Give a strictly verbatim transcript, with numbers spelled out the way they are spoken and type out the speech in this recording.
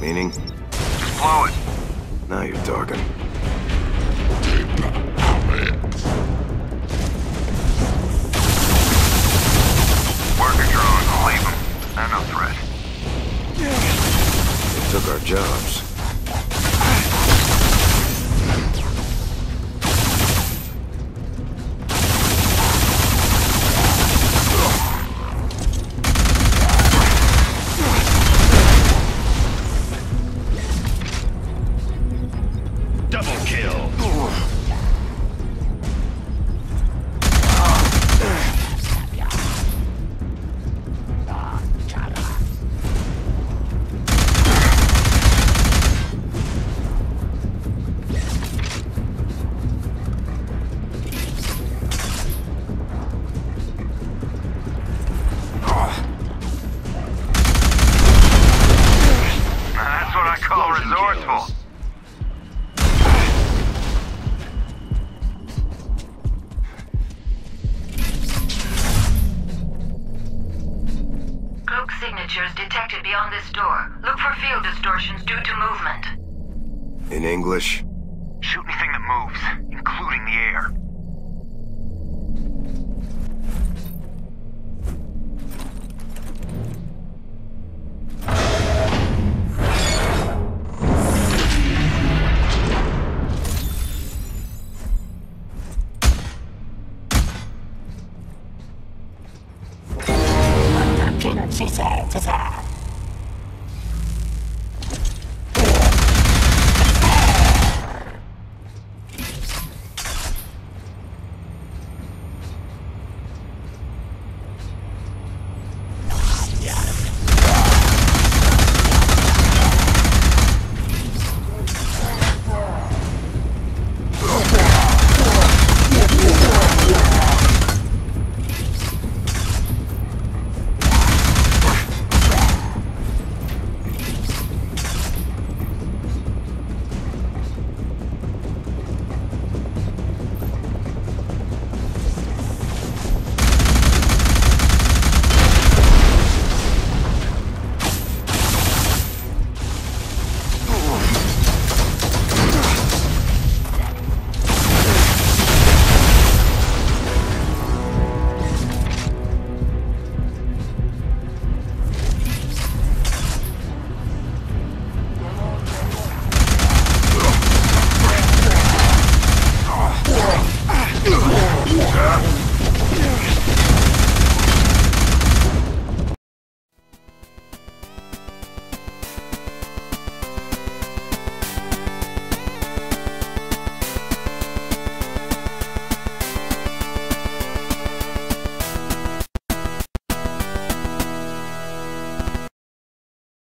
Meaning? Just blow it. Now you're talking. Worker drone, leave them. They're no threat. They took our jobs. Double kill. That's what I call resourceful. Cloak signatures detected beyond this door. Look for field distortions due to movement. In English? Shoot anything that moves, including the air.